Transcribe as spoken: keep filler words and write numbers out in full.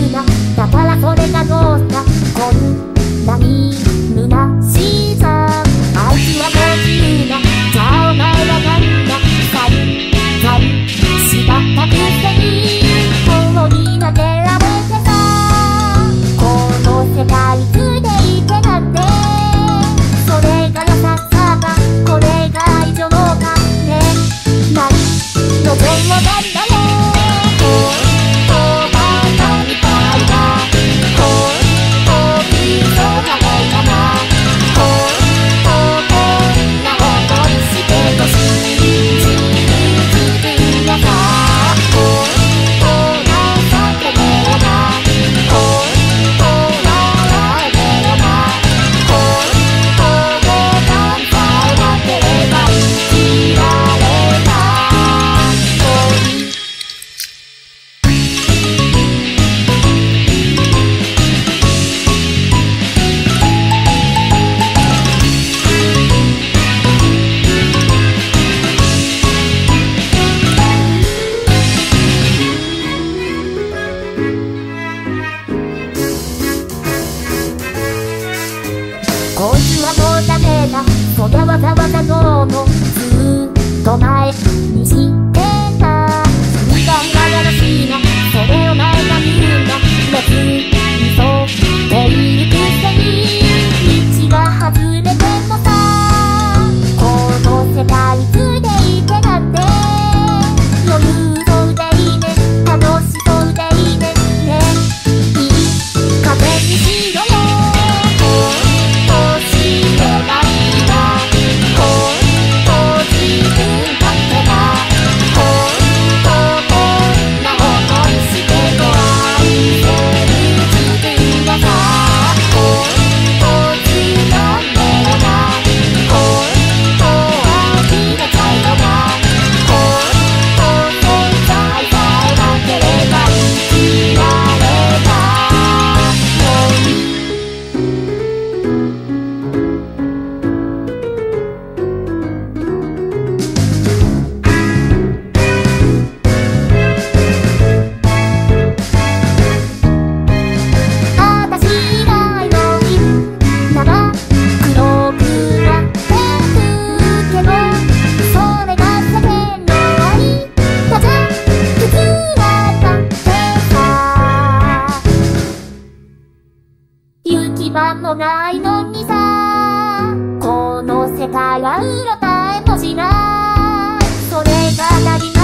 うな。だからそれがどうしたこんなに虚しさ。あいつはもう自由な。じゃあお前はなんだ。散々したったくせに心になでられてさ。この世界ついていけなんて、それが優しさか、これが愛情かね。何の情報なんだろう。こいつはもうダメだ。そりゃわざわざどうもずっと前にしてた。時間が楽しいな。それを前が言うんだ。別にそうっているくせに道が外れてもさ。この世界ついていけなんて余裕そうでいいね。楽しそうでいいね。ね、いい加減にしろよ。行き場もないのにさ。この世界はうろたえもしない。それが何